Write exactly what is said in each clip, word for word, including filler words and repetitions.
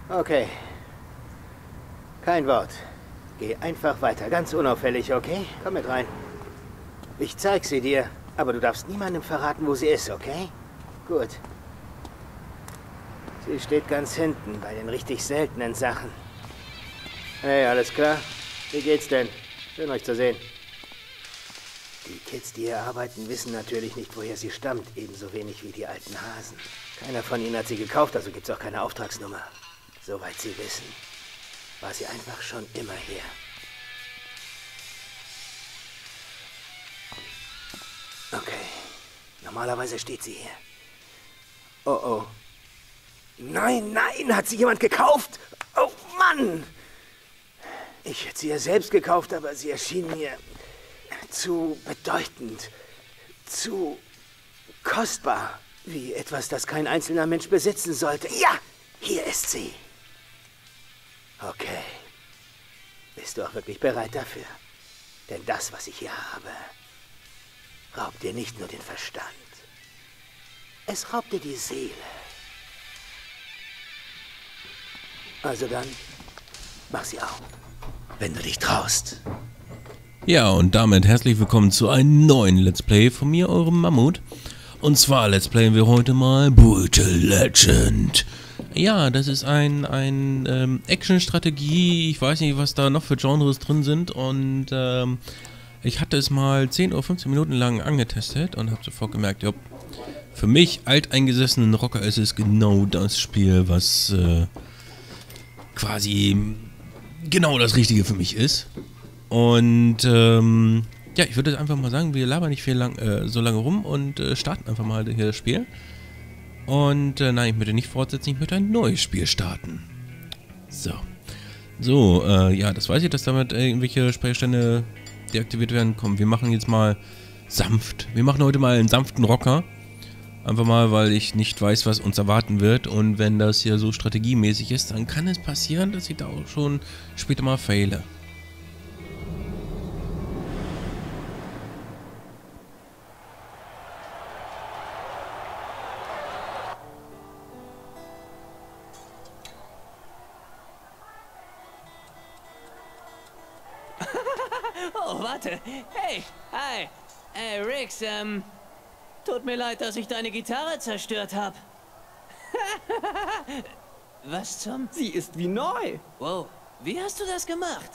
Okay. Kein Wort. Geh einfach weiter, ganz unauffällig, okay? Komm mit rein. Ich zeig sie dir, aber du darfst niemandem verraten, wo sie ist, okay? Gut. Sie steht ganz hinten, bei den richtig seltenen Sachen. Hey, alles klar? Wie geht's denn? Schön, euch zu sehen. Die Kids, die hier arbeiten, wissen natürlich nicht, woher sie stammt. Ebenso wenig wie die alten Hasen. Keiner von ihnen hat sie gekauft, also gibt's auch keine Auftragsnummer. Soweit sie wissen, war sie einfach schon immer hier. Okay. Normalerweise steht sie hier. Oh, oh. Nein, nein, hat sie jemand gekauft? Oh, Mann! Ich hätte sie ja selbst gekauft, aber sie erschien mir zu bedeutend, zu kostbar, wie etwas, das kein einzelner Mensch besitzen sollte. Ja, hier ist sie. Okay. Bist du auch wirklich bereit dafür? Denn das, was ich hier habe, raubt dir nicht nur den Verstand. Es raubt dir die Seele. Also dann, mach sie auf, wenn du dich traust. Ja, und damit herzlich willkommen zu einem neuen Let's Play von mir, eurem Mammut. Und zwar Let's Playen wir heute mal Brutal Legend. Ja, das ist ein, ein ähm, Action-Strategie, ich weiß nicht, was da noch für Genres drin sind. Und ähm, ich hatte es mal zehn oder fünfzehn Minuten lang angetestet und habe sofort gemerkt, ja, für mich, alteingesessenen Rocker, ist es genau das Spiel, was äh, quasi genau das Richtige für mich ist. Und ähm, ja, ich würde einfach mal sagen, wir labern nicht viel lang, äh, so lange rum und äh, starten einfach mal hier das Spiel. Und äh, nein, ich möchte nicht fortsetzen, ich möchte ein neues Spiel starten. So. So, äh, ja, das weiß ich, dass damit äh, irgendwelche Speicherstände deaktiviert werden. Komm, wir machen jetzt mal sanft. Wir machen heute mal einen sanften Rocker. Einfach mal, weil ich nicht weiß, was uns erwarten wird. Und wenn das hier so strategiemäßig ist, dann kann es passieren, dass ich da auch schon später mal faile. Oh, warte. Hey, hi. Hey, Rix, ähm... tut mir leid, dass ich deine Gitarre zerstört habe. Was zum... Sie ist wie neu. Wow, wie hast du das gemacht?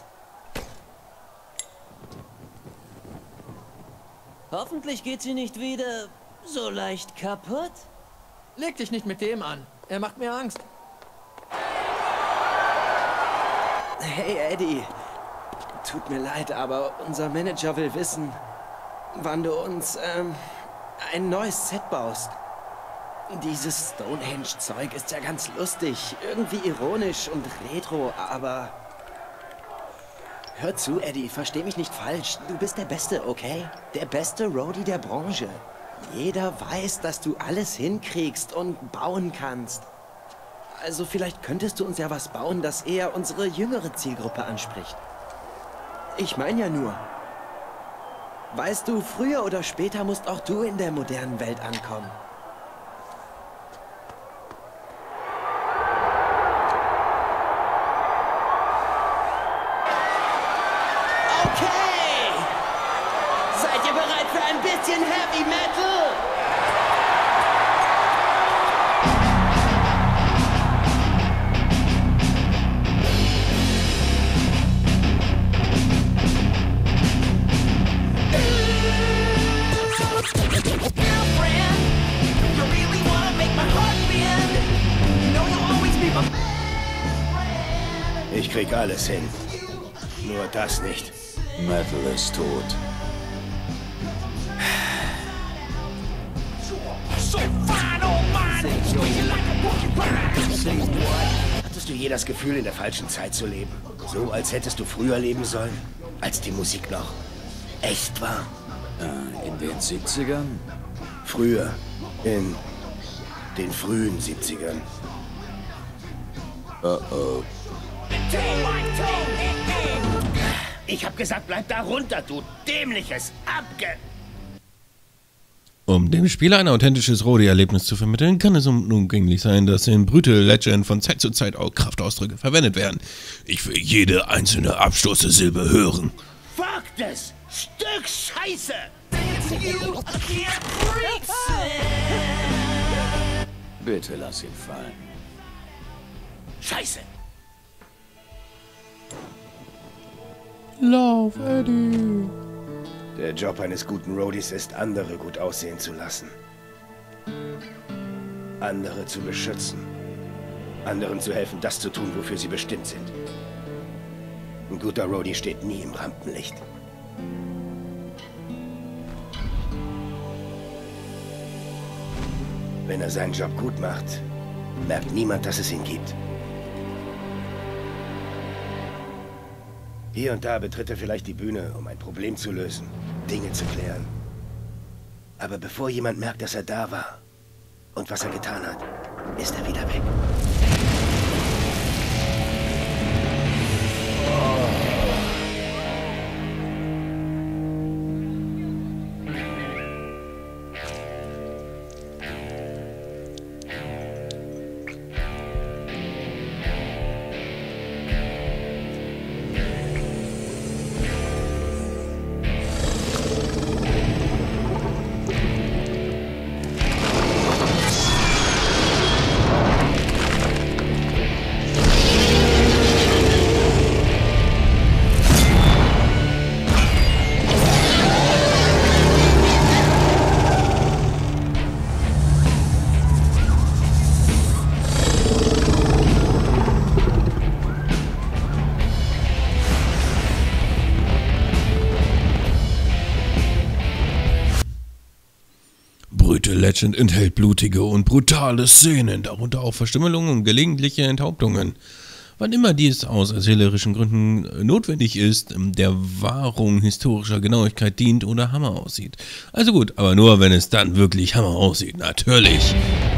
Hoffentlich geht sie nicht wieder so leicht kaputt. Leg dich nicht mit dem an. Er macht mir Angst. Hey, Eddie. Tut mir leid, aber unser Manager will wissen, wann du uns, ähm, ein neues Set baust. Dieses Stonehenge-Zeug ist ja ganz lustig, irgendwie ironisch und retro, aber... Hör zu, Eddie, versteh mich nicht falsch. Du bist der Beste, okay? Der beste Roadie der Branche. Jeder weiß, dass du alles hinkriegst und bauen kannst. Also vielleicht könntest du uns ja was bauen, das eher unsere jüngere Zielgruppe anspricht. Ich meine ja nur... Weißt du, früher oder später musst auch du in der modernen Welt ankommen. Okay! Seid ihr bereit für ein bisschen Heavy Metal? Ich krieg alles hin. Nur das nicht. Metal ist tot. Hattest du je das Gefühl, in der falschen Zeit zu leben? So, als hättest du früher leben sollen? Als die Musik noch echt war? Äh, in den siebzigern? Früher. In den frühen siebzigern. Oh oh. Ich hab gesagt, bleib da runter, du dämliches Abge... Um dem Spieler ein authentisches Rodi-Erlebnis zu vermitteln, kann es unumgänglich sein, dass in Brutal Legend von Zeit zu Zeit auch Kraftausdrücke verwendet werden. Ich will jede einzelne Abstoßsilbe hören. Fuck das Stück Scheiße! Bitte lass ihn fallen. Scheiße! Lauf, Eddie! Der Job eines guten Roadies ist, andere gut aussehen zu lassen. Andere zu beschützen. Anderen zu helfen, das zu tun, wofür sie bestimmt sind. Ein guter Roadie steht nie im Rampenlicht. Wenn er seinen Job gut macht, merkt niemand, dass es ihn gibt. Hier und da betritt er vielleicht die Bühne, um ein Problem zu lösen, Dinge zu klären. Aber bevor jemand merkt, dass er da war und was er getan hat, ist er wieder weg. Brutal Legend enthält blutige und brutale Szenen, darunter auch Verstümmelungen und gelegentliche Enthauptungen. Wann immer dies aus erzählerischen Gründen notwendig ist, der Wahrung historischer Genauigkeit dient oder Hammer aussieht. Also gut, aber nur wenn es dann wirklich Hammer aussieht, natürlich.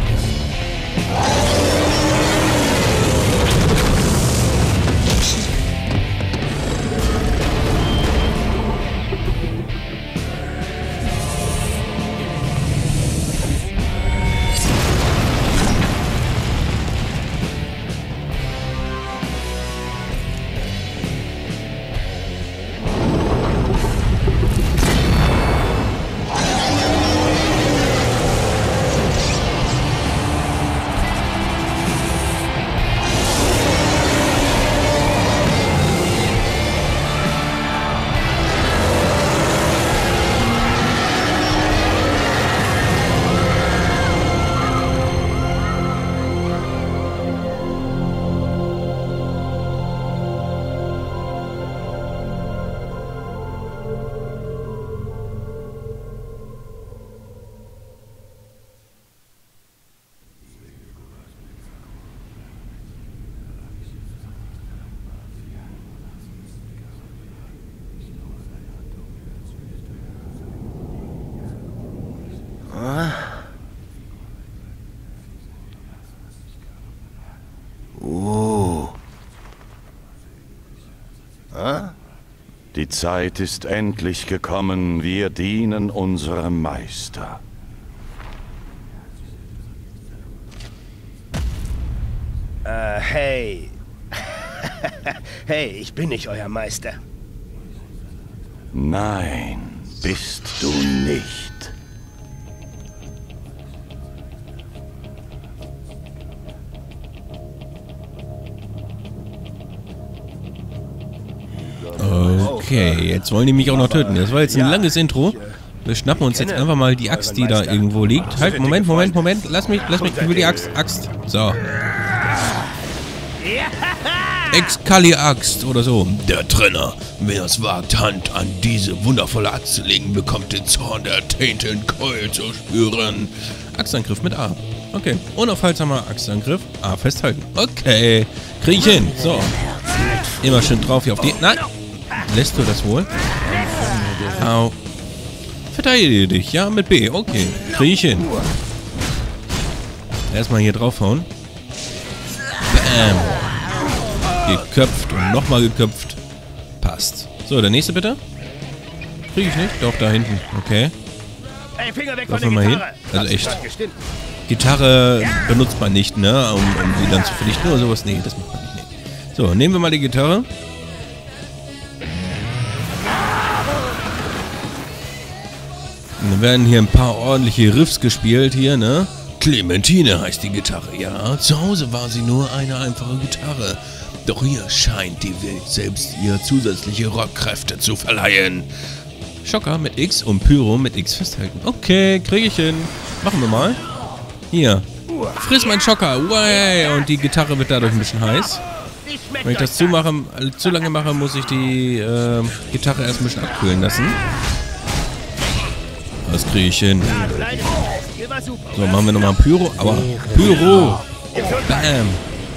Oh. Ah? Die Zeit ist endlich gekommen, wir dienen unserem Meister. Äh, hey. Hey, ich bin nicht euer Meister. Nein, bist du nicht. Okay, jetzt wollen die mich auch noch töten. Das war jetzt ein langes Intro. Wir schnappen uns jetzt einfach mal die Axt, die da irgendwo liegt. Halt, Moment, Moment, Moment. Lass mich, lass mich über die Axt. Axt. So. Excalibur-Axt oder so. Der Trenner. Wer es wagt, Hand an diese wundervolle Axt zu legen, bekommt den Zorn der Tainted Coil zu spüren. Axtangriff mit A. Okay. Unaufhaltsamer Axtangriff. A festhalten. Okay. Krieg ich hin. So. Immer schön drauf hier auf die... Nein. Lässt du das wohl? Au. Verteidige dich, ja, mit B. Okay, krieg ich hin. Erstmal hier draufhauen. Bam. Geköpft und nochmal geköpft. Passt. So, der nächste bitte. Krieg ich nicht? Doch, da hinten. Okay. Ey, Finger weg Lauf von der mal hin. Gitarre. Also Hast du echt. grad gestimmt? Gitarre benutzt man nicht, ne? Um, um sie dann zu verdichten oder sowas. Nee, das macht man nicht. Nee. So, nehmen wir mal die Gitarre. Und dann werden hier ein paar ordentliche Riffs gespielt hier, ne? Clementine heißt die Gitarre, ja. Zu Hause war sie nur eine einfache Gitarre. Doch hier scheint die Welt selbst ihr zusätzliche Rockkräfte zu verleihen. Schocker mit X und Pyro mit X festhalten. Okay, kriege ich hin. Machen wir mal. Hier. Friss mein Schocker. Way. Und die Gitarre wird dadurch ein bisschen heiß. Wenn ich das zu, mache, zu lange mache, muss ich die äh, Gitarre erst ein bisschen abkühlen lassen. Das kriege ich hin. So, machen wir nochmal Pyro. Aber Pyro. Bam.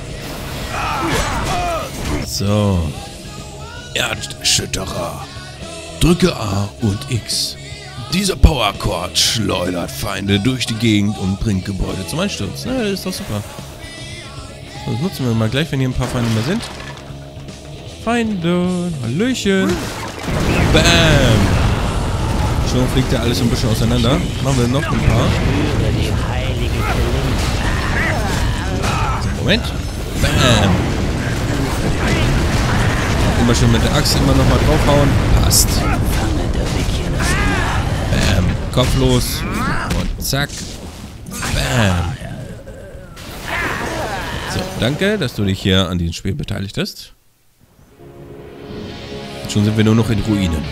So. Erderschütterer. Drücke A und X. Dieser Power-Chord schleudert Feinde durch die Gegend und bringt Gebäude zum Einsturz. Na, das ist doch super. So, das nutzen wir mal gleich, wenn hier ein paar Feinde mehr sind. Feinde. Hallöchen. Bam. Schon fliegt ja alles ein bisschen auseinander. Machen wir noch ein paar. So, Moment. Bam. Immer schön mit der Axt immer noch mal draufhauen. Passt. Bam. Kopflos. Und zack. Bam. So, danke, dass du dich hier an diesem Spiel beteiligt hast. Schon sind wir nur noch in Ruinen.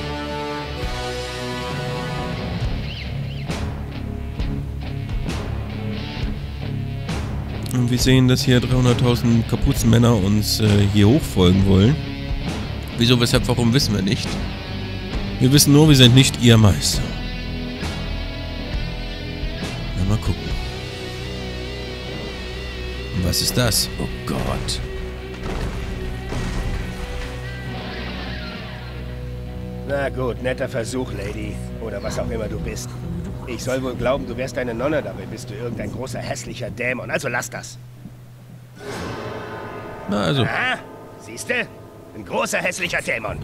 Und wir sehen, dass hier dreihunderttausend Kapuzenmänner uns äh, hier hochfolgen wollen. Wieso, weshalb, warum, wissen wir nicht. Wir wissen nur, wir sind nicht ihr Meister. Na, mal gucken. Und was ist das? Oh Gott. Na gut, netter Versuch, Lady. Oder was auch immer du bist. Ich soll wohl glauben, du wärst eine Nonne, dabei bist du irgendein großer, hässlicher Dämon. Also lass das. Na also. Aha, siehst du? Ein großer, hässlicher Dämon.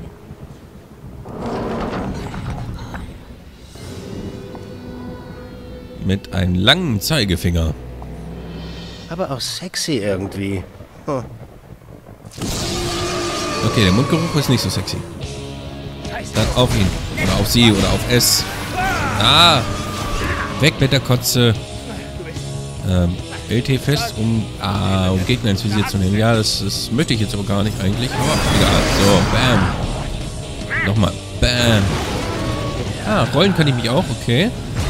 Mit einem langen Zeigefinger. Aber auch sexy irgendwie. Hm. Okay, der Mundgeruch ist nicht so sexy. Dann auf ihn. Oder auf sie oder auf es. Ah! Weg mit der Kotze. Ähm, L T fest, um, ah, um Gegner ins Visier zu nehmen. Ja, das, das möchte ich jetzt aber gar nicht eigentlich. Aber egal. So, bam. Nochmal. Bam. Ah, rollen kann ich mich auch. Okay.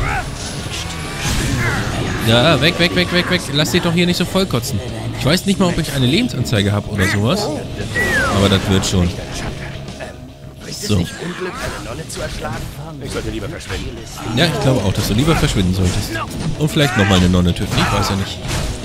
Ja, weg, weg, weg, weg, weg. Lass dich doch hier nicht so voll kotzen. Ich weiß nicht mal, ob ich eine Lebensanzeige habe oder sowas. Aber das wird schon. So. Unglück, eine Nonne zu erschlagen? Ich sollte lieber verschwinden. Ja, ich glaube auch, dass du lieber verschwinden solltest. Und vielleicht nochmal eine Nonne töten. Ich weiß ja nicht.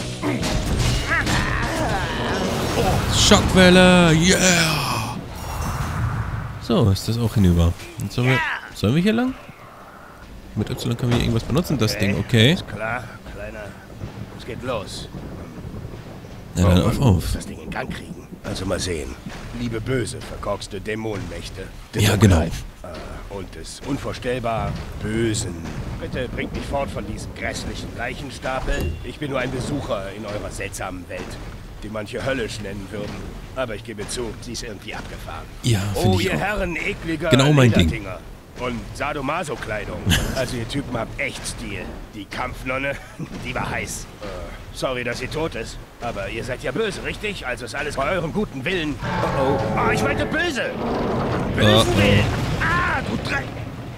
Schockwelle! Yeah! So, ist das auch hinüber. Und sollen, wir, sollen wir hier lang? Mit Y können wir hier irgendwas benutzen. Das Ding, okay. Ist klar, Kleiner. Es geht los. Ja, dann auf, auf. Das Ding in Gang kriegen. Also mal sehen. Liebe böse, verkorkste Dämonenmächte. Ja, genau. Äh, und des unvorstellbar Bösen. Bitte bringt mich fort von diesem grässlichen Leichenstapel. Ich bin nur ein Besucher in eurer seltsamen Welt, die manche höllisch nennen würden. Aber ich gebe zu, sie ist irgendwie abgefahren. Ja, finde Oh, ich ihr auch. Herren ekliger Genau mein Ding. Lederdinger. Und Sadomaso-Kleidung. Also ihr Typen habt echt Stil. Die Kampfnonne, die war heiß. Äh, sorry, dass sie tot ist. Aber ihr seid ja böse, richtig? Also ist alles bei eurem guten Willen. Oh oh. Oh, ich meinte böse. Bösen Oh, oh. Willen. Ah, du Dreck.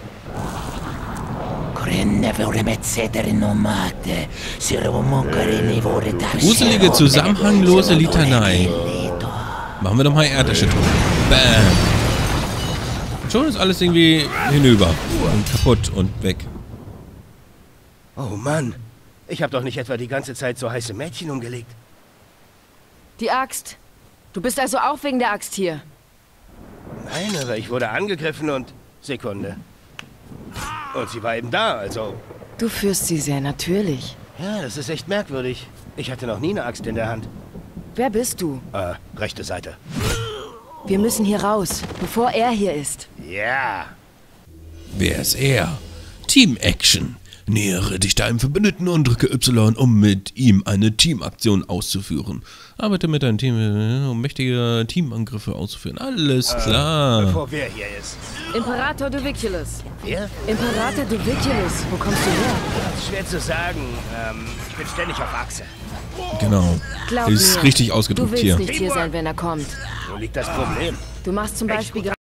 Gruselige, zusammenhanglose Litanei. Machen wir doch mal Erderschütterung. Bam. Schon ist alles irgendwie hinüber. Und kaputt und weg. Oh Mann. Ich habe doch nicht etwa die ganze Zeit so heiße Mädchen umgelegt. Die Axt. Du bist also auch wegen der Axt hier. Nein, aber ich wurde angegriffen und... Sekunde. Und sie war eben da, also... Du führst sie sehr natürlich. Ja, das ist echt merkwürdig. Ich hatte noch nie eine Axt in der Hand. Wer bist du? Äh, rechte Seite. Wir müssen hier raus, bevor er hier ist. Ja. Wer ist er? Team-Action. Nähere dich deinem Verbündeten und drücke Y, um mit ihm eine Teamaktion auszuführen. Arbeite mit deinem Team, um mächtige Teamangriffe auszuführen. Alles klar. Bevor wer hier ist. Imperator Duviculus. Wer? Imperator Duviculus. Wo kommst du her? Schwer zu sagen. Ähm, ich bin ständig auf Achse. Genau. Glaub Ist mir, richtig du ausgedrückt willst hier. nicht hier sein, wenn er kommt. Wo liegt das Problem? Du machst zum Beispiel